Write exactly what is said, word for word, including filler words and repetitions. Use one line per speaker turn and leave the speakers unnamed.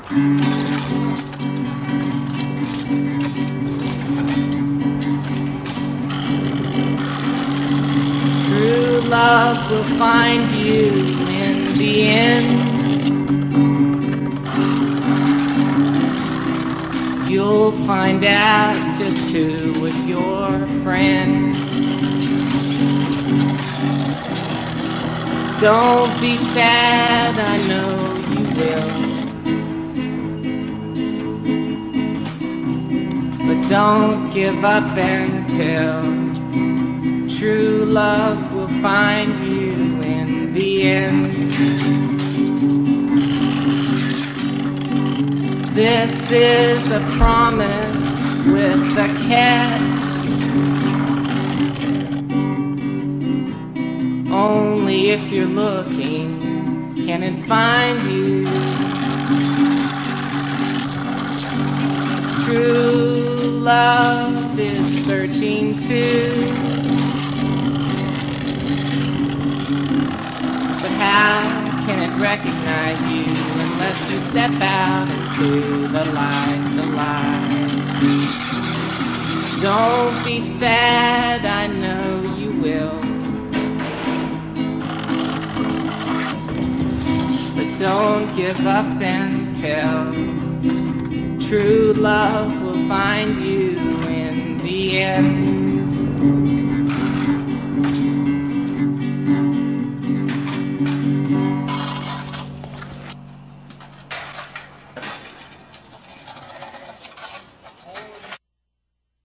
True love will find you in the end. You'll find out just who was your friend. Don't be sad, I know you will. But don't give up until true love will find you in the end. This is a promise with a catch. Only if you're looking can it find you. True love is searching too. But how can it recognize you unless you step out into the light, the light? Don't be sad, I know you will. But don't give up until true love will find you in the end.